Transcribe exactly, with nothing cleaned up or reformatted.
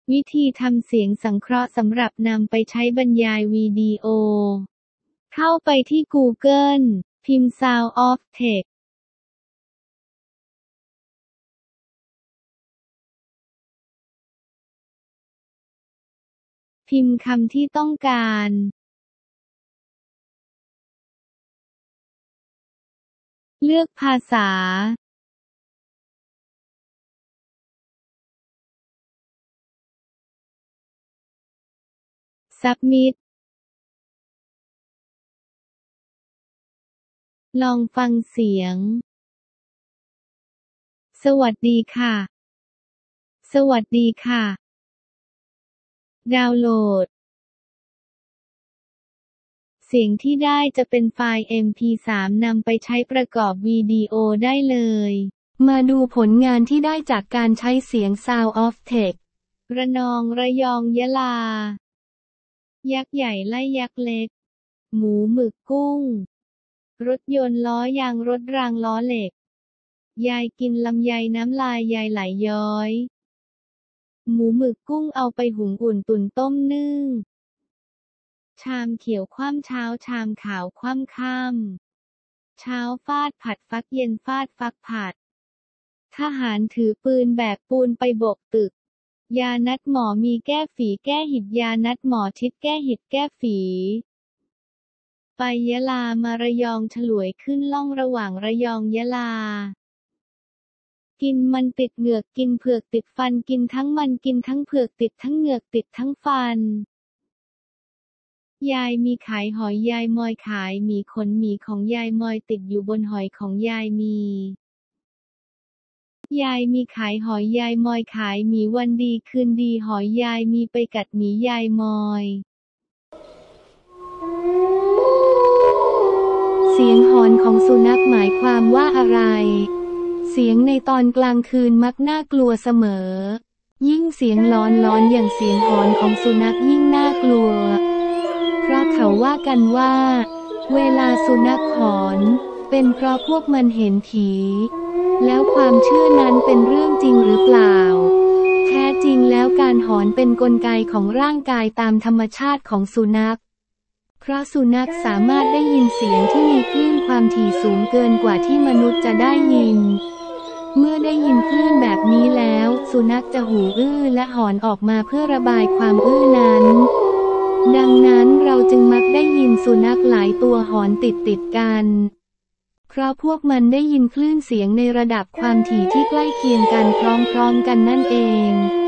วิธีทำเสียงสังเคราะห์สำหรับนำไปใช้บรรยายวิดีโอเข้าไปที่ Google พิมพ์ Sound of Text พิมพ์คำที่ต้องการเลือกภาษาSubmit ลองฟังเสียงสวัสดีค่ะสวัสดีค่ะดาวน์โหลดเสียงที่ได้จะเป็นไฟล์ เอ็ม พี สาม นำไปใช้ประกอบวิดีโอได้เลยมาดูผลงานที่ได้จากการใช้เสียง Sound of Text ระนองระยองยะลายักษ์ใหญ่ไล่ยักษ์เล็กหมูหมึกกุ้งรถยนต์ล้อยางรถรางล้อเหล็กยายกินลำไยน้ำลายยายไหลย้อยหมูหมึกกุ้งเอาไปหุงอุ่นตุ๋นต้มนึ่งชามเขียวคว่ำเช้าชามขาวคว่ำค่ำเช้าฟาดผัดฟักเย็นฟาดฟักผัดทหารถือปืนแบกปูนไปโบกตึกยานัดหมอมีแก้ฝีแก้หิดยานัดหมอชิดแก้หิดแก้ฝีไปยะลามาระยองฉลวยขึ้นล่องระหว่างระยองยะลากินมันติดเหงือกกินเผือกติดฟันกินทั้งมันกินทั้งเผือกติดทั้งเหงือกติดทั้งฟันยายมีขายหอยยายมอยขายหมีขนหมีของยายมอยติดอยู่บนหอยของยายมียายมีขายหอยยายมอยขายหมีวันดีคืนดีหอยยายมีไปกัดหมียายมอยเสียงหอนของสุนัขหมายความว่าอะไรเสียงในตอนกลางคืนมักน่ากลัวเสมอยิ่งเสียงร้อนร้อนอย่างเสียงหอนของสุนัขยิ่งน่ากลัวเพราะเขาว่ากันว่าเวลาสุนัขหอนเป็นเพราะพวกมันเห็นผีแล้วความเชื่อนั้นเป็นเรื่องจริงหรือเปล่าแท้จริงแล้วการหอนเป็นกลไกของร่างกายตามธรรมชาติของสุนัขเพราะสุนัขสามารถได้ยินเสียงที่มีคลื่นความถี่สูงเกินกว่าที่มนุษย์จะได้ยินเมื่อได้ยินคลื่นแบบนี้แล้วสุนัขจะหูอื้อและหอนออกมาเพื่อระบายความอื้อนั้นดังนั้นเราจึงมักได้ยินสุนัขหลายตัวหอนติดติดกันเพราะพวกมันได้ยินคลื่นเสียงในระดับความถี่ที่ใกล้เคียงกันพร้อมๆกันนั่นเอง